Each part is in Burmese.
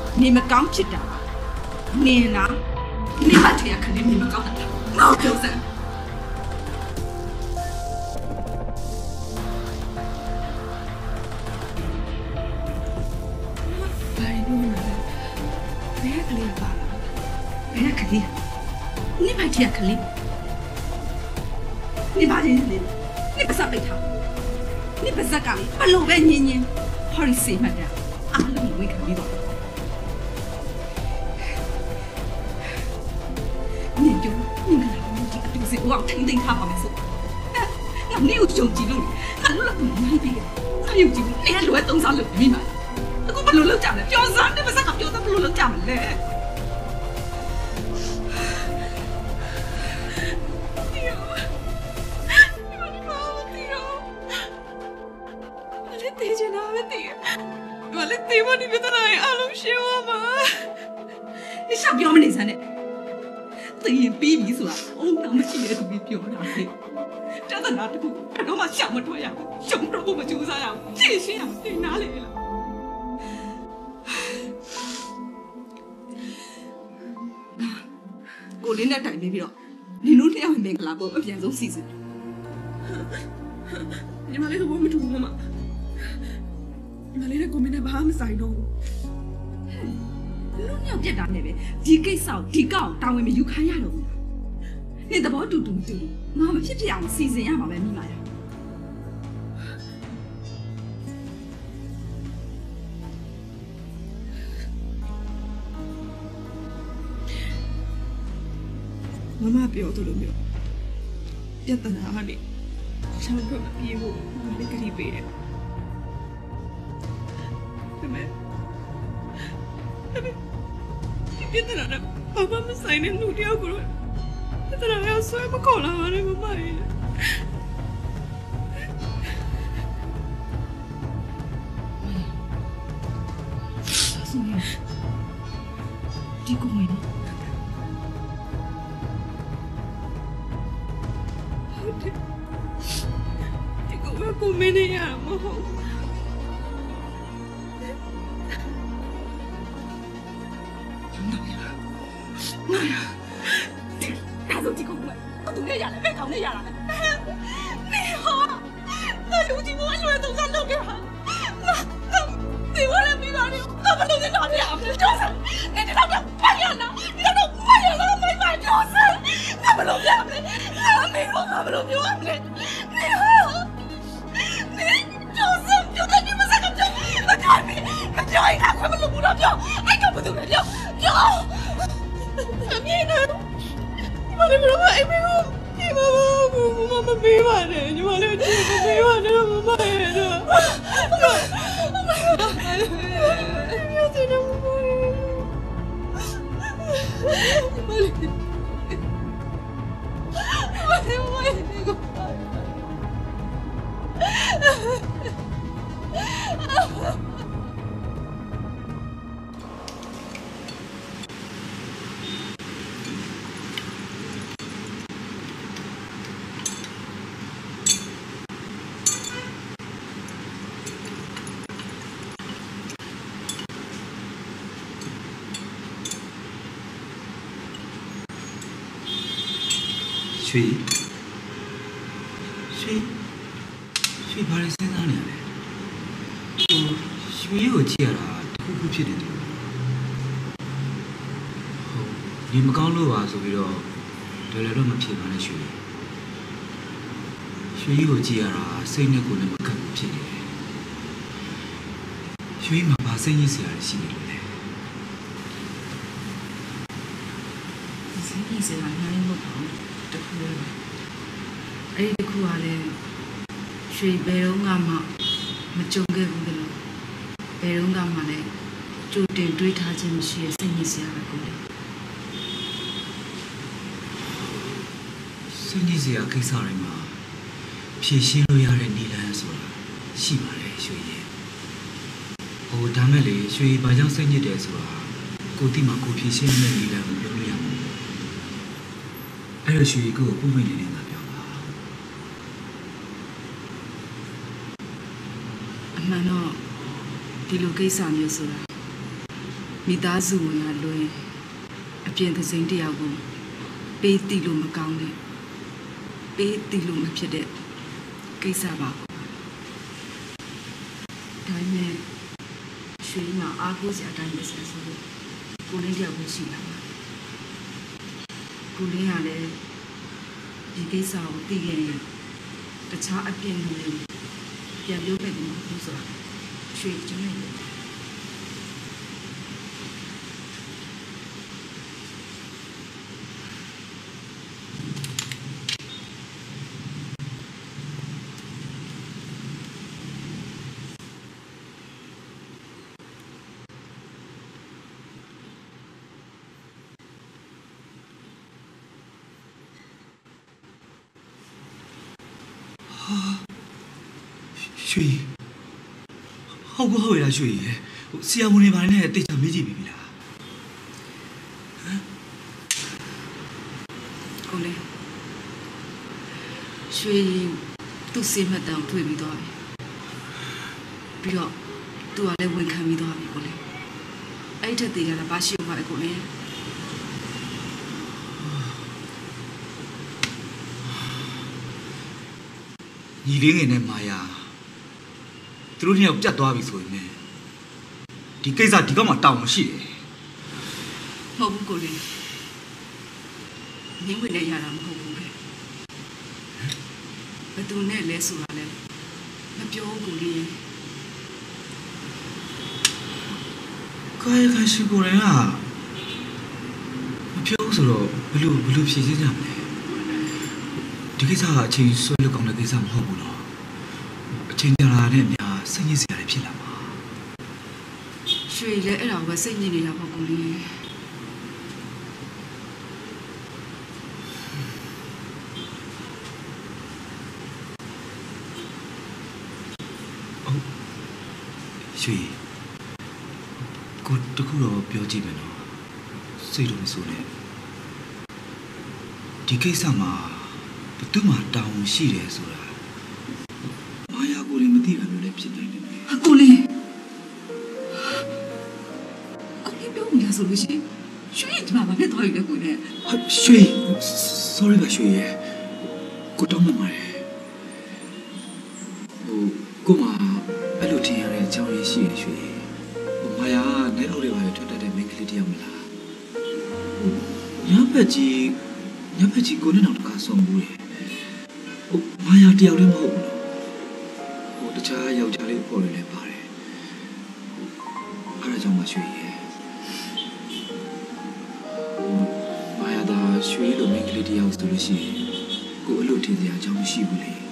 你们刚知道，你呢？你把这样肯定你们搞的，我就是。 白多呢？别克里吧？ 别克里，你把这样肯定，你把这样肯定，你不是被他，你不是干的，把老板年好的谁嘛的，俺们不会肯定的。我听听他旁边说，那你有上几路哩？那路了不能比的，那有几路？你还路在东山路里面嘛？那我不路站了，标山你不是讲标山不路站嘞？爹，你妈我爹，我来爹就拿我爹，我来爹我你别在那里阿龙学我嘛？你想标没你才呢？对，baby 说，那么现在都没表达的，真的拿这个，看到嘛想不出呀，想不出我们就啥呀，这些呀，对哪里了？我连那代没表，你弄这样没个拉布，我变成谁子？ 你妈那个我们住嘛？你妈那个我们那把没晒到。 你要别打那边，地给少，地高，单位没有看呀了。你得把嘟嘟嘟，我们偏这样谁人呀嘛外面来呀？ 妈妈表都了没有？别等哪里，上课了比我那个里边，对没？别在那，爸爸们晒那路掉过来，别在那要摔不考了，我那个妈呀！ 老宋呀，这个没呢。 这个我过没那样嘛？ 妈呀！他都这个我，我都那样了，别搞那样了。你好，那有几个我说都在路边上，你我来没哪里，我们都在哪里啊？就是你这老娘半夜了，你这都半夜了没买就是，我们路边的，我们路边的，你好，你就是在你们三个我叫你，一看快不路不了票，还搞不动了票。你呢？你妈的不是买没有？你妈妈没买的，你妈的没买的，我买的。不要再让我买了。我也那个水ဘာလဲစဉ်းစားနေရလဲရွှေကိုကြည့်ရတာတစ်ခုခုဖြစ်နေတယ်ဟုတ်ဒီမကောင်းလို့ပါဆိုပြီးတော့တော်လည်းတော့မဖြစ်ပါနဲ့ရွှေကိုကြည့်ရတာစိတ်နဲ့ကိုယ်နဲ့မကပ်ဘူးဖြစ်နေတယ်ရွှေမှာဘာစိတ်ညစ်စရာရှိနေလဲစိတ်ညစ်စရာလည်းမဟုတ်ပါဘူးတခုပဲအဲ့ဒီတခုကလည်းရွှေဘယ်တော့မှမကြုံခဲ့ဘူးလို့ဘယ်တော့မှလည်းကြိုတင်တွေးထားခြင်းမရှိရဲ့စိတ်ညစ်စရာပဲကိုလေစိတ်ညစ်စရာကိစ္စတွေမှာဖြေရှင်းလို့ရတဲ့နည်းလမ်းဆိုတာရှိပါတယ်ရွှေရဲ့ဒါမဲ့လေရွှေဘာကြောင့်စိတ်ညစ်တယ်ဆိုတာကိုတိမှာကိုဖြေရှင်းတဲ့နည်းလမ်းကိုပြောလို့ရမှာအဲ့လိုရွှေကိုပုံမှန်နေနေတာပြောပါအမှန်တော့ဒီလိုကိစ္စမျိုးဆိုတာမိသားစုဝင်ကလွင်အပြင်သစိမ်းတရားကိုပေးတီလို့မကောင်းတဲ့ပေးတီလို့မဖြစ်တဲ့ကိစ္စပါဒါနဲ့ရွှေမှာအားကိုးစရာအတိုင်းပဲဆက်ဆိုလို့ကိုလင်းတယောက်ပဲရှိလာပါကိုလင်းကလည်းဒီကိစ္စကိုသိခဲ့ရင်တခြားအပြင်းတွေပြန်ပြောခဲ့တယ်မဟုတ်ဆိုတာရွှေကျွန်တော်ရွှေဟုတ်ရလားရွှေဆရာဝန်တွေဘာနဲ့တိတ်ချမေးကြည့်ပြီလားကိုလေရွှေသူ့စိတ်မတန်တွေ့ပြီးတော့ပြီးတော့သူကလည်းဝန်ခံပြီးတော့ပြီကိုလေအဲ့ထက်တည်ရတာဘာရှိဦးမှာလဲကိုလေညီလေးငယ်နဲ့မာယာသူတို့နှစ်ယောက်ပြတ်သွားပြီဆိုရင်ဒီကိစ္စဒီကောင်မှတောင်းမရှိတယ်မဟုတ်ဘူးကိုလေမင်းဝင်လည်းရတာမဟုတ်ဘူးလေဘယ်သူနဲ့လဲဆိုတာလဲမပြောဘူးကိုလေကာယကရှိကိုရင်ကမပြောဆိုတော့ဘယ်လိုဖြေရှင်းကြမလဲဒီကိစ္စကအချိန်ဆွဲလို့ကောင်းတဲ့ကိစ္စမဟုတ်ဘူးနော်အချိန်ကြာလာတဲ့များစိတ်ညစ်စရာတွေဖြစ်လာမှာရွှေလည်းအဲ့ဒါပဲစိတ်ညစ်နေတာပေါ့ကိုလေးရွှေကိုတခုတော့ပြောကြည့်မယ်နော်စိတ်တော့မဆိုးနဲ့ဒီကိစ္စမှာဘယ်သူမှတောင်းရှိတယ်ဆိုတာမာယာကိုလည်းမသိတာမျိုးလည်းဖြစ်နေတယ်ကိုလေးပြောနေရဆိုလို့ရှိရင်ရွှေဒီမှာဘာဖြစ်သွားပြီလဲကိုနဲ့ရွှေ sorry ပါရွှေရဲ့ကိုတောင်းမှပါတယ်ကိုမအဲ့လိုထင်ရတဲ့အကြောင်းရင်းရှိရရွှေမာယာနဲ့အောက်တွေပါထွက်တတ်တဲ့မိန်းကလေးတယောက်မလားညဘက်ကြီးကိုနဲ့တော့တကားဆုံးဘူးလေမာယာတယောက်လည်းမဟုတ်ဘူးတခြားယောက်ျားလေးပေါ်နေလည်းပါတယ်အဲ့ဒါကြောင့်မရွှေရဲ့မာယာသာရွှေလိုမိန်းကလေးတယောက်ဆိုလို့ရှိရင်ကိုအဲ့လိုထင်စရာအကြောင်းမရှိဘူးလေ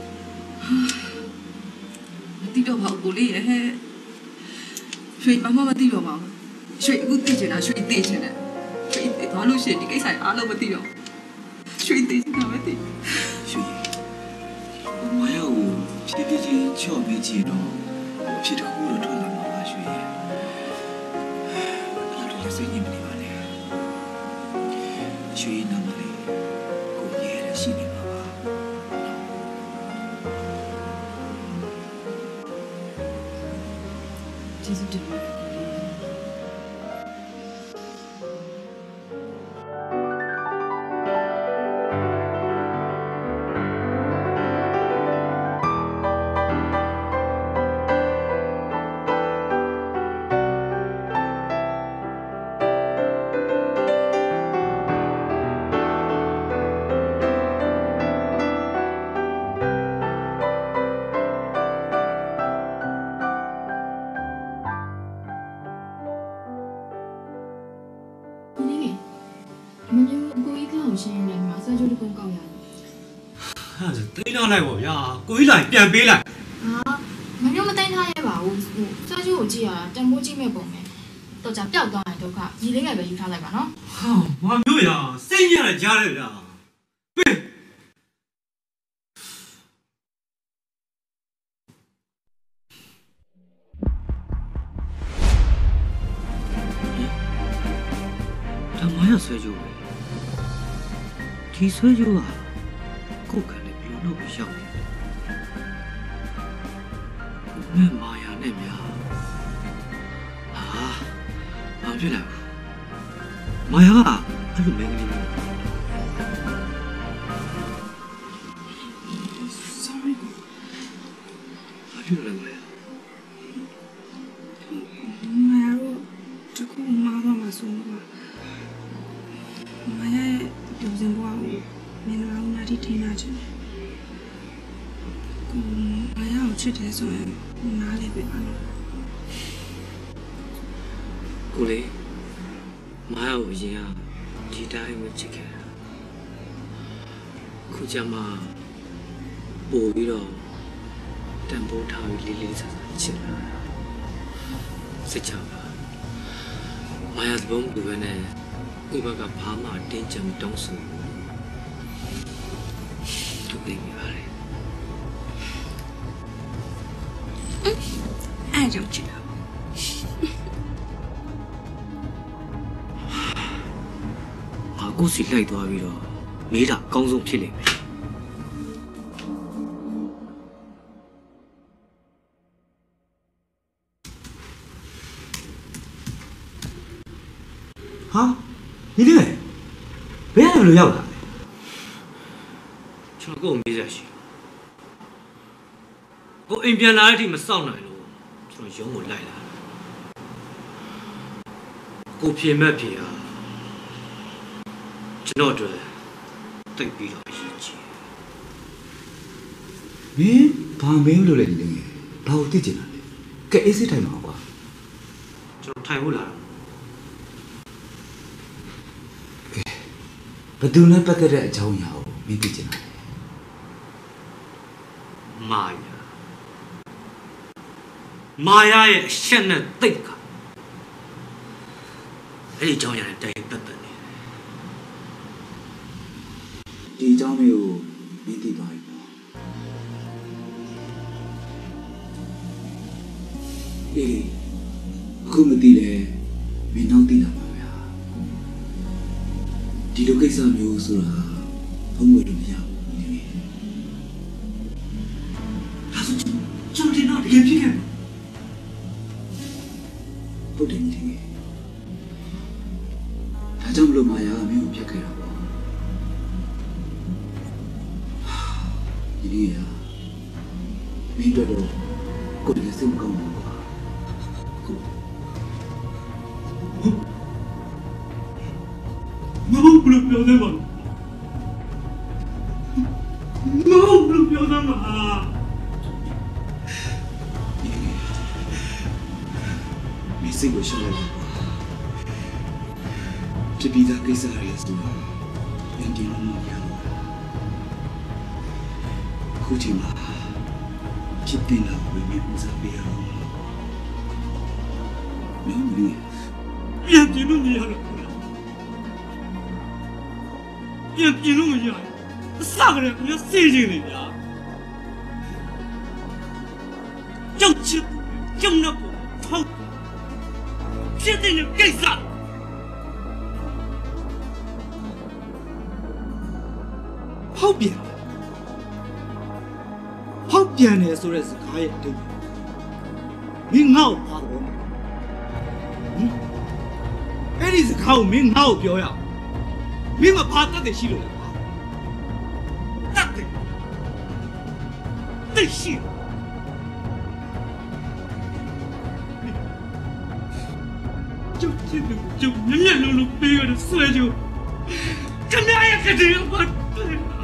မသိတော့ပါဘူးကိုလေးရဲ့ရွှေဘာမှမသိတော့ပါဘူးရွှေအခုသိချင်တာရွှေသိချင်တယ်ရွှေသိသွားလို့ရှိရင်ဒီကိစ္စအားလုံးမသိတော့ရွှေသိချင်တာပဲသိရွှေမာယာကိုဖြည်းဖြည်းချင်းချော့ပေးကြည့်တော့ဖြစ်တော့ဘူးလို့ထွက်လာမှာပါရွှေရဲ့အဲ့လိုလည်းစိတ်ညစ်မနေပါနဲ့ရွှေနာမလေးကိုရဲရရှိနေပါပါကျေးဇူးတင်ပါတယ်တိတ်ထားလိုက်ပါဗျာကိုကြီးလိုက်ပြန်ပေးလိုက်ဟာမမျိုးမတိုင်းထားရဲပါဘူးစားကျိုးကိုကြည့်ရတာတန်ဖိုးကြည့်မဲ့ပုံပဲတော့ကြပျောက်သွားတဲ့ဒုက္ခညီလေးငယ်ပဲယူထားလိုက်ပါနော်ဟာမမျိုးရစိတ်ညစ်ရကြားတယ်ဗျာပေးဒါမရဆွဲကြိုးပဲဒီဆွဲကြိုးကကိုယ်ကလည်းဘယ်လိုလုပ်ပြီးရောက်နေလဲမာယာနဲ့များဟာဖြစ်လာမာယာကအဲ့လိုမင်းကလေးမျိုး sorry ဘာဖြစ်လဲမာယာမရတော့တကူမာတော့မဆုံးပါမရပြောစင်ဘွားကိုမင်္ဂလာဦးနာတီထင်းလာချင်တယ်ကိုမရအောင်ချစ်တယ်ဆိုရင်နားလေးပဲပါလို့ကိုလေးမာယာကိုအရင်ကဒီတိုင်းပဲချစ်ခဲ့ခုကျမှပို့ပြီးတော့တန်ဖိုးထားပြီးလေးလေးစားစားချစ်လာစိတ်ချပါမာယာသဘုံကူပဲနဲ့ကိုဘကဘာမှတင်းကြပ်တောင်းဆိုသူသိမိပါတယ်အဲ့ကြောင့်ချစ်တာအခုစီလိုက်သွားပြီးတော့မေးတာအကောင်းဆုံးဖြစ်လိမ့်မယ်ဟာဒီလေဘယ်ရလို့ရောက်လာလဲကျွန်တော်ကိုမေးရရှိကိုအိမ်ပြန်လာတဲ့အထိမစောင့်နိုင်လို့ကျွန်တော်ရုံးကိုလိုက်လာကိုဖြေမဲ့ဖြေဟာကျွန်တော်တို့တိတ်ပြီးတော့အရေးကြီးမင်းဘာမင်းလို့လဲဒီလေဘာလို့သိချင်တာလဲကဲအေးစစ်ထိုင်မှာကွာကျွန်တော်ထိုင်ဖို့လာကဲဘယ်သူနဲ့ပတ်သက်တဲ့အကြောင်းအရာကိုမင်းသိချင်တာလဲမာယာရဲ့အရှက်နဲ့တိတ်ကအဲ့ဒီအကြောင်းအရာနဲ့တိုင်ပတ်သက်နေတယ်ဒီအကြောင်းမျိုးကိုမင်းသိသွားပြီပေါ့အေးအခုမသိလဲမင်းနောက်သိလာပါဗျာဒီလိုကိစ္စမျိုးဆိုတာဘုံဝယ်လို့မရဘူးနေဒါဆိုကျွန်တော်ဒီနောက်တကယ်ဖြစ်ခဲ့မှာဟုတ်တယ်ဒီဒါကြောင့်မလို့မာယာကမင်းကိုပြတ်ခဲ့တာပေါ့ဒီနေ့ကမင်းတို့ကိုယ်လည်းစိတ်မကောင်းဘူးကွာမဟုတ်ဘူးပြောစမ်းပါမဟုတ်ဘူးပြောစမ်းပါမင်းစိတ်ကိုရှောင်လိုက်ပါဖြစ်ပြီးသားကိစ္စတွေဆိုတော့ပြန်တင်လို့မရဘူးခုချိန်မှာဖြစ်တင်လာကိုမင်းဦးစားပေးရအောင်မင်းလည်းပြန်တင်လို့မရတော့ဘူးပြန်တင်လို့မရဘူးအစကတည်းကကိုစေးချင်နေကြကြောက်ချစ်ကြောက်တော့ထောက်ဖြစ်တဲ့ကိစ္စဟောက်ပြန်တယ်ဆိုတဲ့စကားရဲ့အတိတ်မင်းငါ့ကိုပါတော့အဲ့ဒီစကားကိုမင်းငါ့ကိုပြောရအောင်မင်းမဖာတတ်တယ်ရှိလို့လေကွာတတ်တယ်သိရှိကျုပ်ချစ်သူကျုပ်မျက်လုံးပေးရတဲ့ဆွဲကြခမရရဲ့ကတိကပတ်